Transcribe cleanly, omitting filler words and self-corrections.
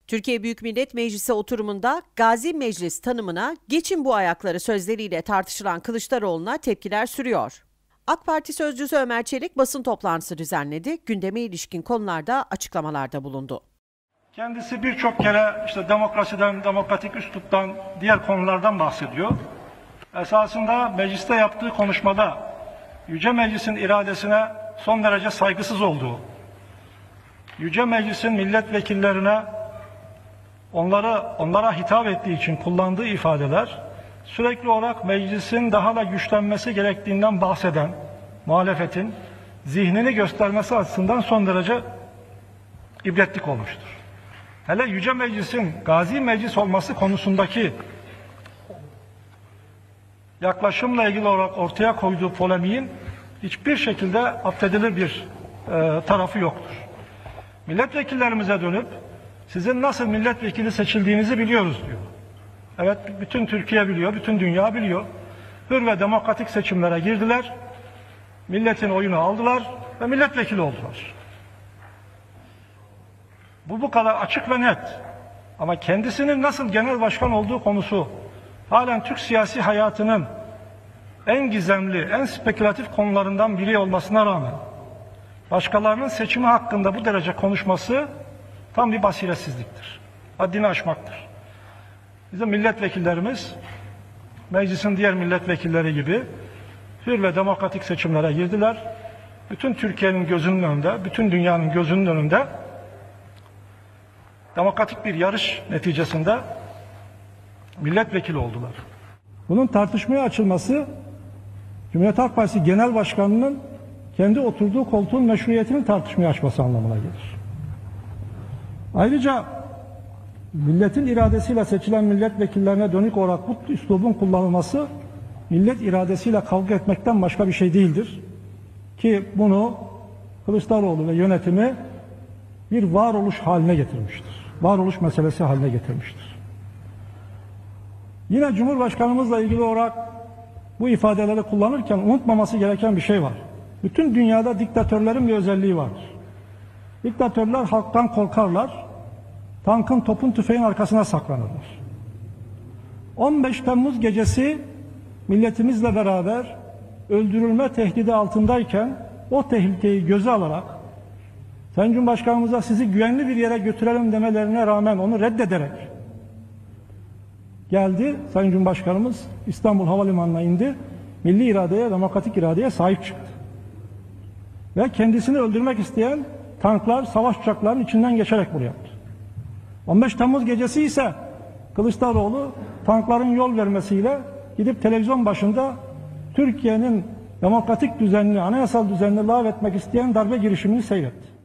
Türkiye Büyük Millet Meclisi oturumunda Gazi Meclis tanımına "geçin bu ayakları" sözleriyle tartışılan Kılıçdaroğlu'na tepkiler sürüyor. AK Parti sözcüsü Ömer Çelik basın toplantısı düzenledi, gündeme ilişkin konularda açıklamalarda bulundu. Kendisi birçok kere demokrasiden, demokratik üsluptan, diğer konulardan bahsediyor. Esasında mecliste yaptığı konuşmada Yüce Meclis'in iradesine son derece saygısız olduğu, Yüce Meclis'in milletvekillerine onlara hitap ettiği için kullandığı ifadeler sürekli olarak meclisin daha da güçlenmesi gerektiğinden bahseden muhalefetin zihnini göstermesi açısından son derece ibretlik olmuştur. Hele Yüce Meclis'in Gazi Meclis olması konusundaki yaklaşımla ilgili olarak ortaya koyduğu polemiğin hiçbir şekilde affedilir bir tarafı yoktur. Milletvekillerimize dönüp sizin nasıl milletvekili seçildiğinizi biliyoruz diyor. Evet, bütün Türkiye biliyor, bütün dünya biliyor. Hür ve demokratik seçimlere girdiler, milletin oyunu aldılar ve milletvekili oldular. Bu kadar açık ve net. Ama kendisinin nasıl genel başkan olduğu konusu halen Türk siyasi hayatının en gizemli, en spekülatif konularından biri olmasına rağmen başkalarının seçimi hakkında bu derece konuşması tam bir basiretsizliktir. Haddini aşmaktır. Bizim milletvekillerimiz meclisin diğer milletvekilleri gibi hür ve demokratik seçimlere girdiler. Bütün Türkiye'nin gözünün önünde, bütün dünyanın gözünün önünde demokratik bir yarış neticesinde milletvekili oldular. Bunun tartışmaya açılması Cumhuriyet Halk Partisi Genel Başkanı'nın kendi oturduğu koltuğun meşruiyetini tartışmaya açması anlamına gelir. Ayrıca milletin iradesiyle seçilen milletvekillerine dönük olarak bu üslubun kullanılması millet iradesiyle kavga etmekten başka bir şey değildir. Ki bunu Kılıçdaroğlu ve yönetimi bir varoluş haline getirmiştir. Varoluş meselesi haline getirmiştir. Yine Cumhurbaşkanımızla ilgili olarak bu ifadeleri kullanırken unutmaması gereken bir şey var. Bütün dünyada diktatörlerin bir özelliği vardır. Diktatörler halktan korkarlar, tankın, topun, tüfeğin arkasına saklanırlar. 15 Temmuz gecesi milletimizle beraber öldürülme tehdidi altındayken o tehlikeyi göze alarak Sayın Cumhurbaşkanımıza sizi güvenli bir yere götürelim demelerine rağmen onu reddederek geldi. Sayın Cumhurbaşkanımız İstanbul Havalimanı'na indi. Milli iradeye, demokratik iradeye sahip çıktı. Ve kendisini öldürmek isteyen tanklar, savaş uçaklarının içinden geçerek bunu yaptı. 15 Temmuz gecesi ise Kılıçdaroğlu tankların yol vermesiyle gidip televizyon başında Türkiye'nin demokratik düzenini, anayasal düzenini lağvetmek isteyen darbe girişimini seyretti.